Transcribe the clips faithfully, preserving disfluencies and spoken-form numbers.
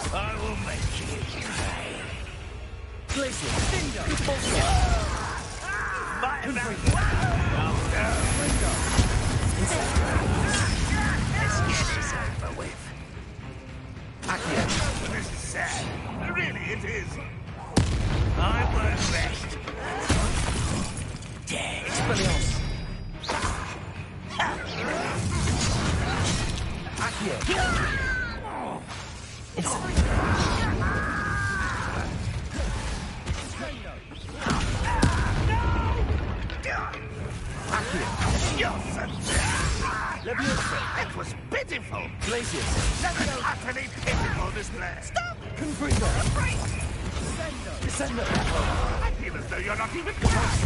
I will make you pay. Glacier, Finger, Might have been. Oh no. Let's get this over with. Accio. This is sad. Really, it is. I won't rest. Dead. Expelliarmus. Accio. That was pitiful. Glacius. An utterly pitiful display. Stop! Confringo. Descender. I feel as though you're not even close.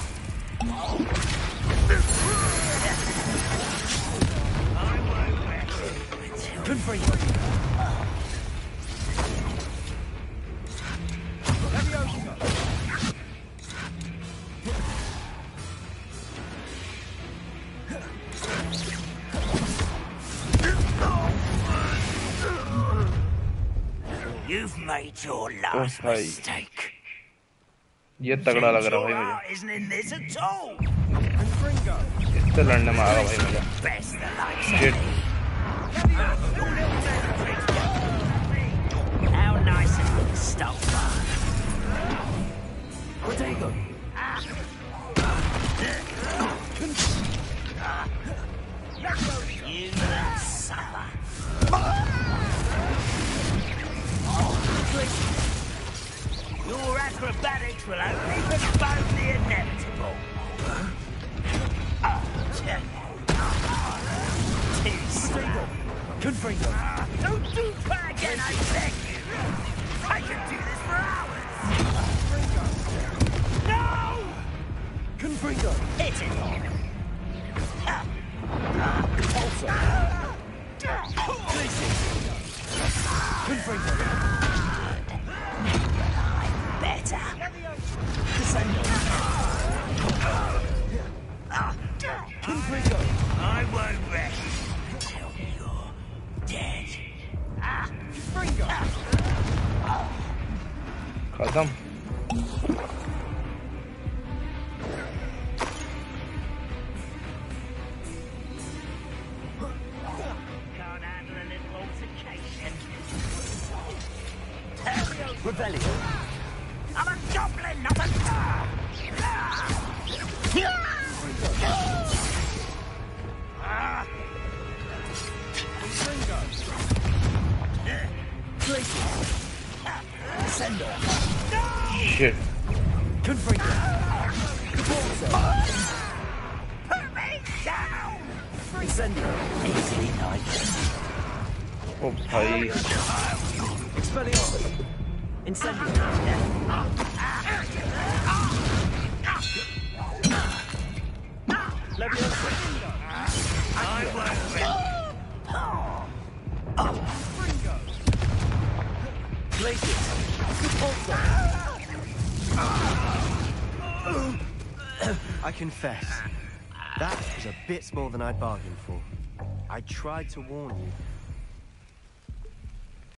I won't rest. Confringo. You've made your last भाई mistake. ये तगड़ा लग रहा है भाई मुझे Isn't in this at all. इससे लड़ने में आ रहा भाई मुझे Best the likes of Shit. me. How nice of you to stop by. Protego. You will suffer. Your acrobatics will only postpone the inevitable. Confringo. Don't do that again, I beg you. I can do this for hours. No! Confringo. Hit it. Pulsar. Glacius. Confringo. Better. Descender. Confringo. I won't rest until you're dead. Confringo. खत्म Can't handle a little altercation. Rebellion. I'm a goblin, not a... Confringo. Glacius. Descender. shit Confringo. Pulsar. Put me down! Descender. Easily nice. ओ भाई Expelliarmus. Incendio. Leviosa. I won't rest. Confringo. Glacius. Pulsar. I confess, that was a bit more than I'd bargained for. I tried to warn you,